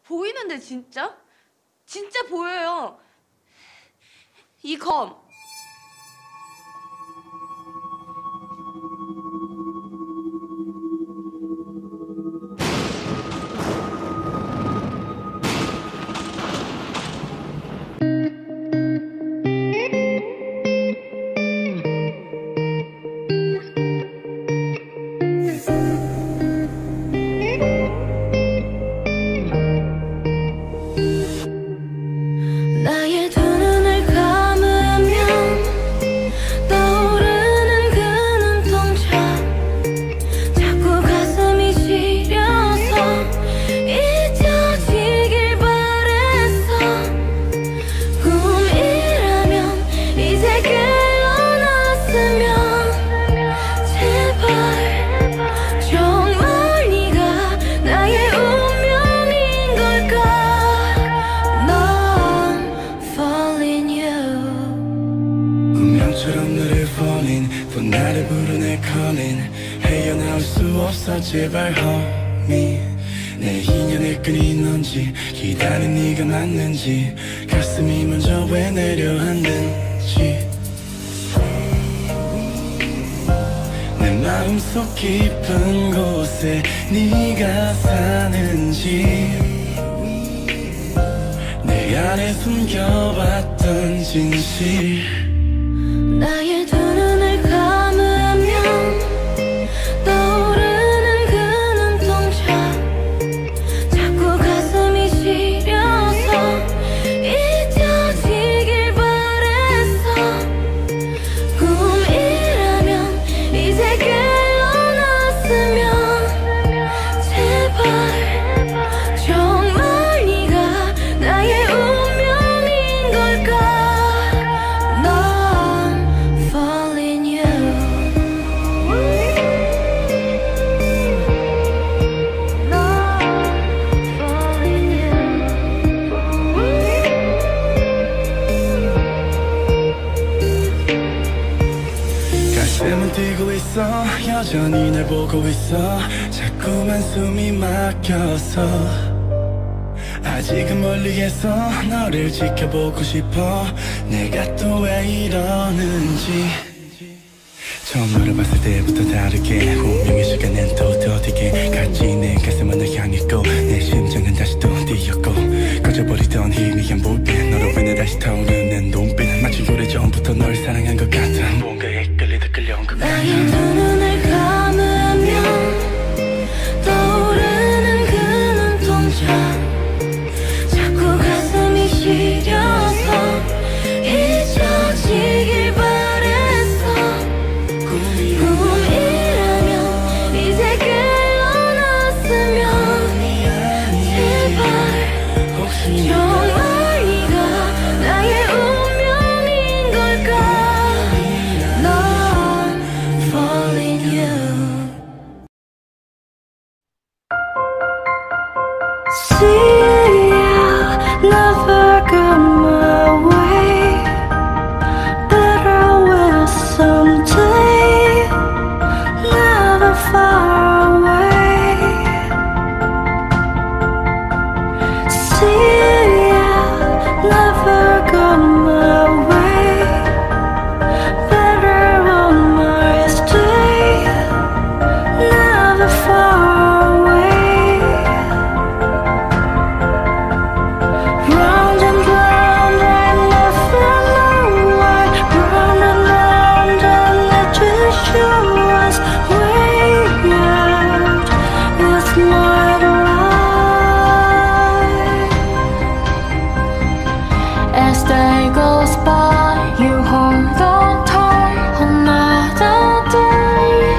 보이는데 진짜? 진짜 보여요. 이 검. 나의 두 눈을 감으면 떠오르는 그 눈동자 자꾸 가슴이 시려서 잊혀지길 바랬어. 꿈이라면 이제 깨어났으면 제발 정말 네가 나의 운명인 걸까. 운명처럼 너를 falling 또 나를 부르네 calling 헤어나올 수 없어 제발 homie 내 인연의 끈이 넌지 기다린 네가 맞는지 가슴이 먼저 왜 내려앉는지 내 마음속 깊은 곳에 네가 사는지 내 안에 숨겨왔던 진실 나의 두 눈을 감으면 떠오르는 그 눈동자 자꾸 가슴이 시려서 잊혀지길 바랬어. 꿈이라면 이제 깨어났으면 제발 정말 네가 나의 운명인 걸까. 가슴은 뛰고 있어 여전히 날 보고 있어 자꾸만 숨이 막혀서 아직은 멀리에서 너를 지켜보고 싶어 내가 또 왜 이러는지 처음 너를 봤을 때부터 다르게 운명의 시간은 또 더디게 같이 내 가슴은 널 향했고 내 심장은 다시 또 뛰었고 꺼져버리던 희미한 불빛 너로 인해 다시 타오르는 눈빛 마치 오래전부터 널 사랑한 것 같아 뭔가에 끌리듯 끌려온 것 같아 나의 두 눈을 감으면 떠오르는 그 눈동자 자꾸 가슴이 시려서 잊혀지길 바랬어. 꿈이라면 이제 깨어났으면 제발 정말 네가 나의 운명인 걸까. 넌 falling you. See ya, never come my way. Better will someday, never far away. See ya, never come my way. Better one more stay, never far away. Round and round, I never know why. Round and round, and I just show us way out. It's not right. As day goes by, you hold on tight another day.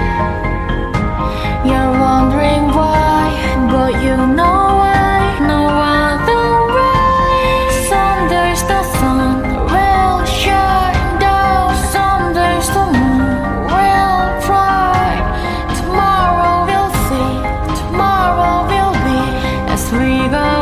You're wondering why, but you know I know other way. Some days the sun will shine down, some days the moon will bright. Tomorrow we'll see, tomorrow will be as we go.